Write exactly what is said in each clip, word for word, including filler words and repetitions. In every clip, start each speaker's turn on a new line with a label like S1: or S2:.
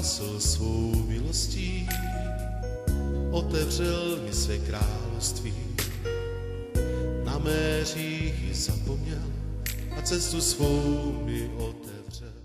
S1: spásl svou milostí, otevřel mi své království. Na mé hříchy zapomněl a cestu svou mi otevřel.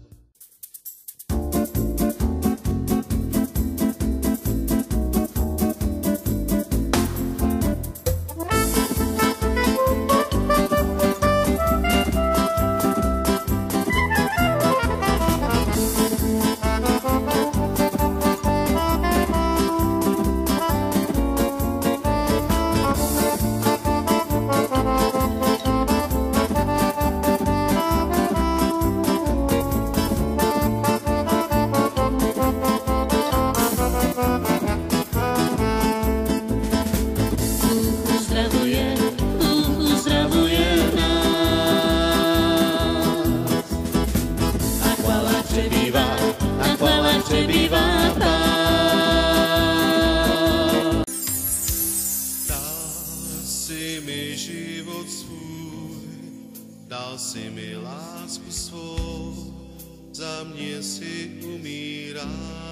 S1: Dal si mi lásku svou, za mě si umírá.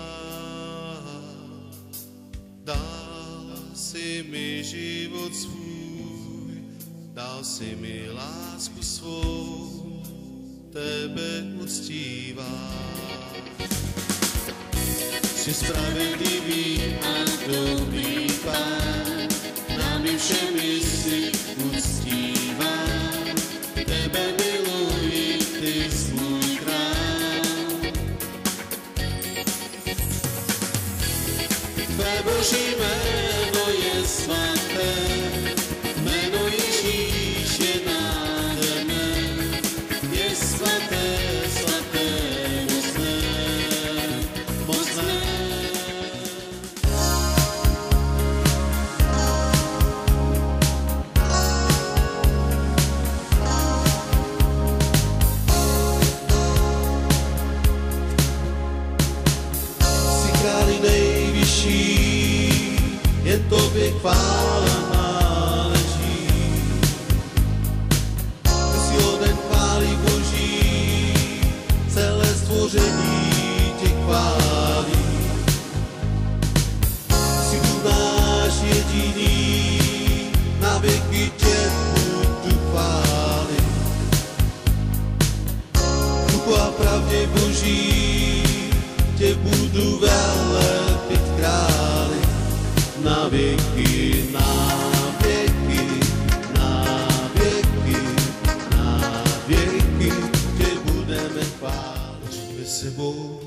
S1: Dal si mi život svůj, dal si mi lásku svou, tebe uctívá. Jsi spravedlivý a dobrý Pán, námi všemi si uctívá. Tebe miluji, ty jsi můj král. Tvé boží jméno je svaté, jméno Ježíš je nádherné, je svaté, svaté, mocné, mocné. Jen tobě chvála náleží. Ty jsi hoden chvály Boží, celé stvoření tě chválí. Jsi tu náš jediný, na věky tě budu chválit. Duchu a pravdě Boží tě budu velebit králi. Na věky, na věky, na věky, na věky tě budeme chválit. Žijme sebou,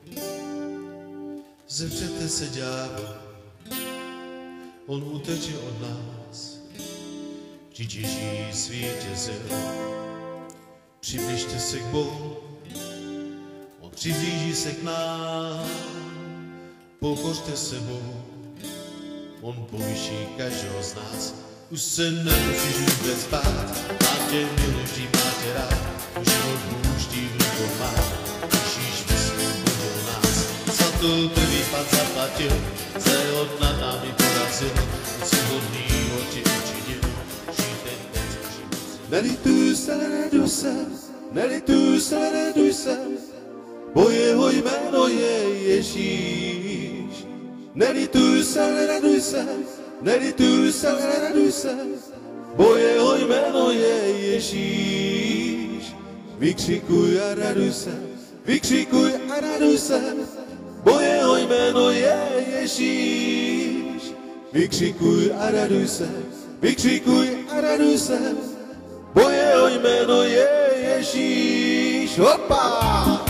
S1: zemřete se ďábel, on uteče od nás, vždyť Ježíš vítězil. Přibližte se k Bohu, on přiblíží se k nám, pokořte se Bohu, on povýší každého z nás. Už se nemusíš vůbec bát, má tě milý, vždy má tě rád. Život pouští v rukou má, Ježíš vysvobodil nás. Za to krví Pán zaplatil, se od nad námi porazil, svobodný oči učinil, žij ten den, život. Nelituj se, neraduj se, nelituj se, neraduj se, bo jeho jméno je Ježíš. Nelituj se, neraduj se, nelituj se, neraduj se, bo jeho jméno je Ježíš. Vykřikuj a raduj se, vykřikuj a raduj se, bo jeho jméno je Ježíš. Vykřikuj a raduj se, vykřikuj a raduj se, bo jeho jméno je Ježíš. Hopa!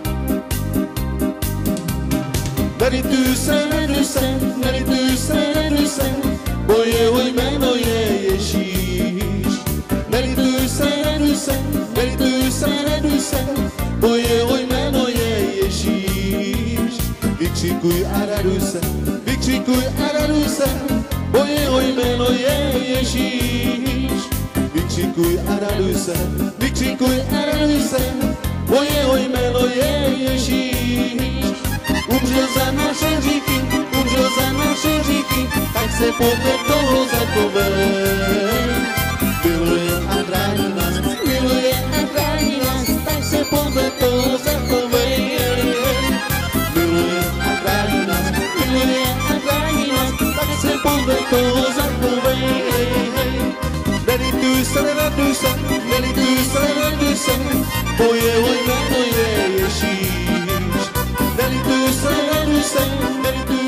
S1: Nelituj se, neraduj se, nelituj se, neraduj se, bo jeho jméno je Ježíš. Nelituj se, neraduj se, nelituj se, neraduj se, bo jeho jméno je Ježíš. Vykřikuj a raduj se, vykřikuj a raduj se, bo jeho jméno je Ježíš. Vykřikuj a raduj se, vykřikuj a raduj se, bo jeho jméno je Ježíš. Umřel za naše hříchy, umřel za naše hříchy, tak se podle toho zachovej. Miluje a chrání nás, miluje a chrání nás, tak se podle toho zachovej. Miluje nelituj se, neraduj se, nelituj se, neraduj se, to jeho jméno je Ježíš. Nelituj se, neraduj se, nelituj